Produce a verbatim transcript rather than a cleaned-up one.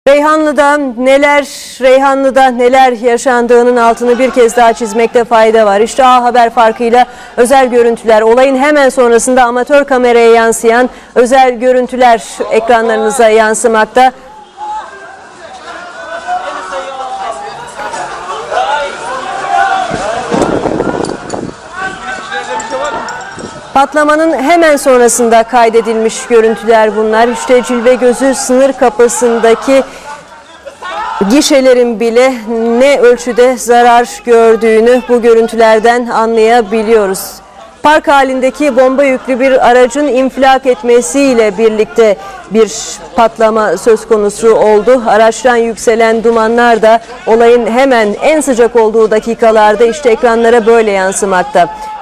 Reyhanlı'da neler Reyhanlı'da neler yaşandığının altını bir kez daha çizmekte fayda var. İşte A Haber farkıyla özel görüntüler, olayın hemen sonrasında amatör kameraya yansıyan özel görüntüler ekranlarınıza yansımakta. Patlamanın hemen sonrasında kaydedilmiş görüntüler bunlar. İşte Cilvegözü sınır kapısındaki gişelerin bile ne ölçüde zarar gördüğünü bu görüntülerden anlayabiliyoruz. Park halindeki bomba yüklü bir aracın infilak etmesiyle birlikte bir patlama söz konusu oldu. Araçtan yükselen dumanlar da olayın hemen en sıcak olduğu dakikalarda işte ekranlara böyle yansımakta.